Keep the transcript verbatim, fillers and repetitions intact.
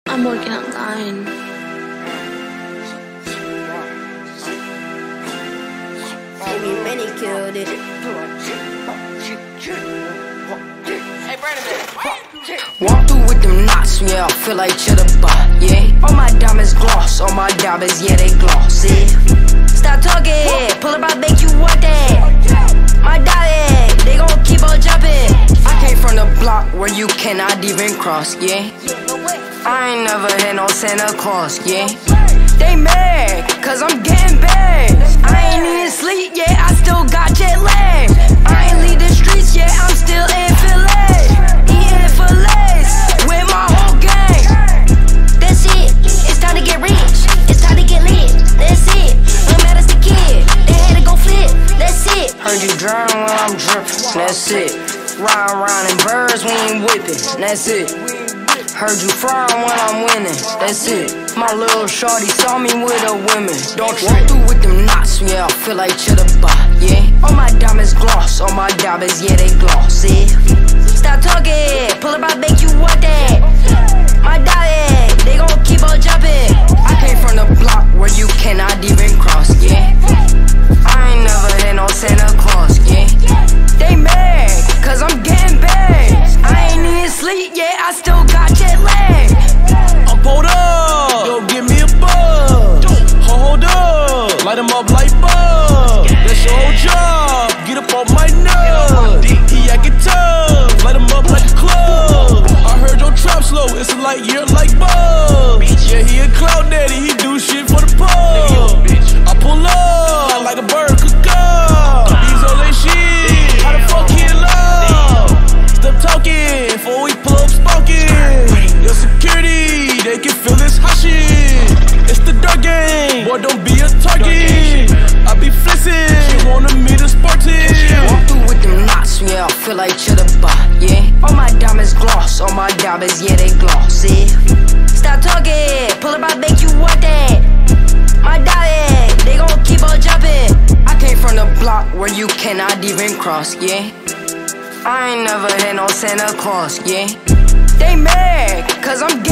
I'm working online. Maybe many killed it. Hey, Brandon, Walk through with them knots, yeah, I feel like cheddar bar, yeah. All my diamonds gloss, all my diamonds, yeah, they gloss, yeah. Stop talking, pull up, I make you want that. My diamond, they gon' keep on jumping. I came from the block where you cannot even cross, yeah. I ain't never had no Santa Claus, yeah. They mad, cause I'm getting bags. I ain't even sleep yet, I still got jet lag. I ain't leave the streets yet, I'm still in Philly. Eating fillets with my whole gang. That's it, it's time to get rich. It's time to get lit, that's it. I'm mad as the kid, they had to go flip, that's it. Heard you drown when I'm drippin', that's it. Riding around in birds, we ain't whippin', that's it. Heard you frying when I'm winning, that's it. My little shorty saw me with a women. Don't walk through with them knots, yeah, I feel like cheddar bar, yeah. All my diamonds gloss, all my diamonds, yeah, they gloss, yeah. Stop talking, pull up, I make you want that. My diamond, they gon' keep on jumping. I came from the block where you cannot even cross, yeah. I ain't never had no Santa Claus, yeah. They mad, cause I'm getting bags. I ain't even sleep yet, I still got jet lag. I'm pulled up, yo, give me a buzz. Hold up, light 'em up like buzz. That's your whole job, get up on my nuts. He actin' tough, light 'em up like a club. I heard your trap slow, it's a light year like buzz. Yeah, he a cloud daddy, he do shit for the pub. I pull up, like a bird could up. These all that shit, how the fuck he in love? Stop talking, before we pull up smoking. Your security, they can feel this hot shit. It's the dirt game, boy, don't be a target. I be flexing, she wanna meet a sporty. Walk through with them knots, yeah, I feel like cheddar bar, yeah. All my diamonds gloss, all my diamonds, yeah, they gloss, yeah. Stop talking, pull up, I make you want that. My diamond, they gon' keep on jumping. I came from the block where you cannot even cross, yeah. I ain't never had no Santa Claus, yeah. They mad, cause I'm